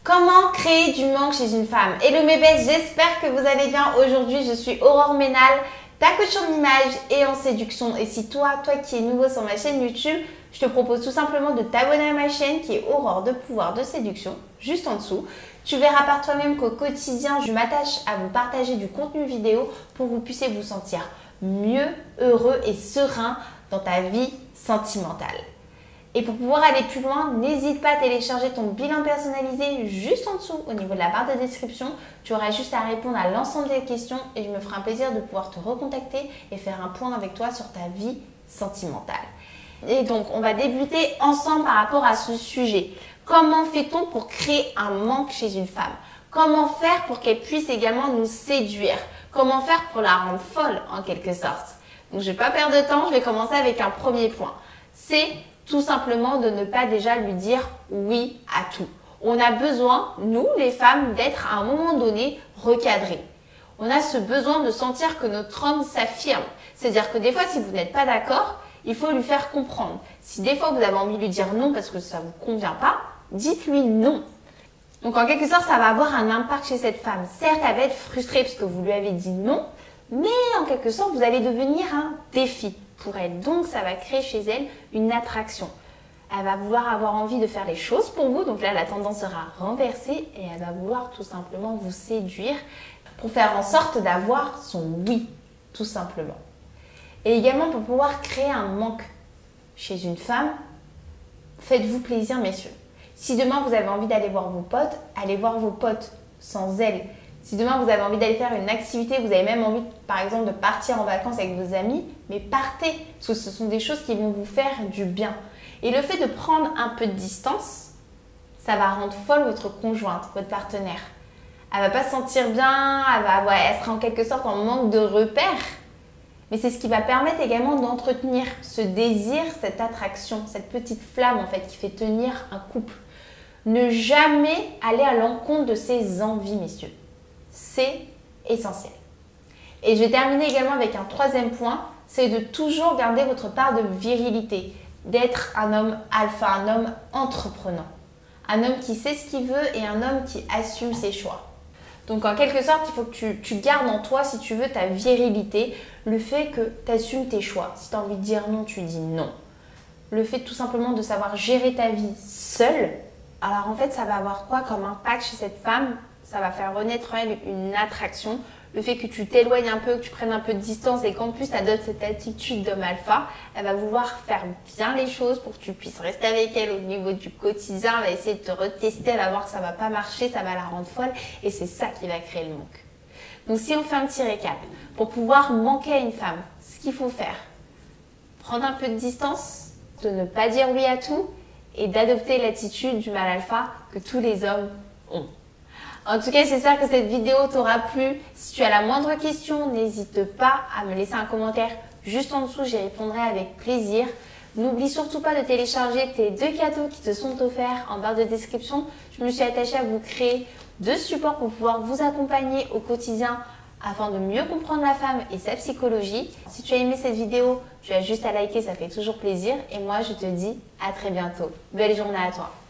Comment créer du manque chez une femme? Hello mes belles, j'espère que vous allez bien. Aujourd'hui, je suis Aurore Ménal, ta coach en image et en séduction. Et si toi qui es nouveau sur ma chaîne YouTube, je te propose tout simplement de t'abonner à ma chaîne qui est Aurore de pouvoir de séduction, juste en dessous. Tu verras par toi-même qu'au quotidien, je m'attache à vous partager du contenu vidéo pour que vous puissiez vous sentir mieux, heureux et serein dans ta vie sentimentale. Et pour pouvoir aller plus loin, n'hésite pas à télécharger ton bilan personnalisé juste en dessous au niveau de la barre de description. Tu auras juste à répondre à l'ensemble des questions et je me ferai un plaisir de pouvoir te recontacter et faire un point avec toi sur ta vie sentimentale. Et donc, on va débuter ensemble par rapport à ce sujet. Comment fait-on pour créer un manque chez une femme? Comment faire pour qu'elle puisse également nous séduire? Comment faire pour la rendre folle en quelque sorte? Donc, je ne vais pas perdre de temps, je vais commencer avec un premier point. C'est tout simplement de ne pas déjà lui dire oui à tout. On a besoin, nous les femmes, d'être à un moment donné recadrées. On a ce besoin de sentir que notre homme s'affirme. C'est-à-dire que des fois, si vous n'êtes pas d'accord, il faut lui faire comprendre. Si des fois vous avez envie de lui dire non parce que ça ne vous convient pas, dites-lui non. Donc en quelque sorte, ça va avoir un impact chez cette femme. Certes, elle va être frustrée parce que vous lui avez dit non, mais en quelque sorte, vous allez devenir un défi pour elle. Donc ça va créer chez elle une attraction. Elle va vouloir avoir envie de faire les choses pour vous. Donc là, la tendance sera renversée et elle va vouloir tout simplement vous séduire pour faire en sorte d'avoir son oui, tout simplement. Et également pour pouvoir créer un manque chez une femme, faites-vous plaisir, messieurs. Si demain vous avez envie d'aller voir vos potes, allez voir vos potes sans elle. Si demain vous avez envie d'aller faire une activité, vous avez même envie par exemple de partir en vacances avec vos amis, mais partez, parce que ce sont des choses qui vont vous faire du bien. Et le fait de prendre un peu de distance, ça va rendre folle votre conjointe, votre partenaire. Elle va pas se sentir bien, elle sera en quelque sorte en manque de repères. Mais c'est ce qui va permettre également d'entretenir ce désir, cette attraction, cette petite flamme en fait qui fait tenir un couple. Ne jamais aller à l'encontre de ses envies, messieurs. C'est essentiel. Et je vais terminer également avec un troisième point, c'est de toujours garder votre part de virilité, d'être un homme alpha, un homme entreprenant, un homme qui sait ce qu'il veut et un homme qui assume ses choix. Donc en quelque sorte, il faut que tu gardes en toi, si tu veux, ta virilité, le fait que tu assumes tes choix. Si tu as envie de dire non, tu dis non. Le fait tout simplement de savoir gérer ta vie seule, alors en fait, ça va avoir quoi comme impact chez cette femme? Ça va faire renaître en elle une attraction. Le fait que tu t'éloignes un peu, que tu prennes un peu de distance et qu'en plus tu adoptes cette attitude d'homme alpha, elle va vouloir faire bien les choses pour que tu puisses rester avec elle au niveau du quotidien. Elle va essayer de te retester, elle va voir que ça ne va pas marcher, ça va la rendre folle et c'est ça qui va créer le manque. Donc si on fait un petit récap, pour pouvoir manquer à une femme, ce qu'il faut faire, prendre un peu de distance, de ne pas dire oui à tout et d'adopter l'attitude du mâle alpha que tous les hommes ont. En tout cas, j'espère que cette vidéo t'aura plu. Si tu as la moindre question, n'hésite pas à me laisser un commentaire juste en dessous, j'y répondrai avec plaisir. N'oublie surtout pas de télécharger tes 2 cadeaux qui te sont offerts en barre de description. Je me suis attachée à vous créer 2 supports pour pouvoir vous accompagner au quotidien afin de mieux comprendre la femme et sa psychologie. Si tu as aimé cette vidéo, tu as juste à liker, ça fait toujours plaisir. Et moi, je te dis à très bientôt. Belle journée à toi.